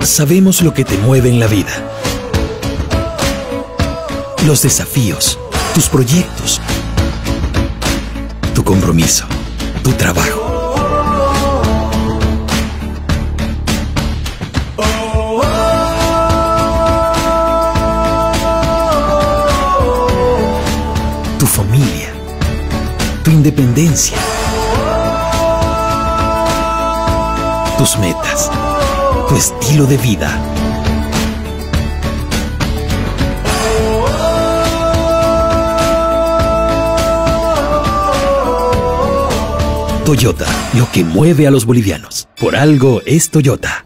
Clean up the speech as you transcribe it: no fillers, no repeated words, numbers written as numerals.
Sabemos lo que te mueve en la vida. Los desafíos, tus proyectos, tu compromiso, tu trabajo. Tu familia, tu independencia, tus metas, tu estilo de vida. Toyota, lo que mueve a los bolivianos. Por algo es Toyota.